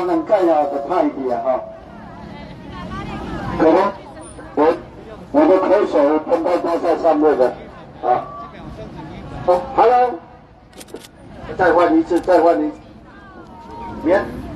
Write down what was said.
能盖了的派一点哈。可能我的口手喷到他在上面的啊。哦 ，Hello， 再换一次，免。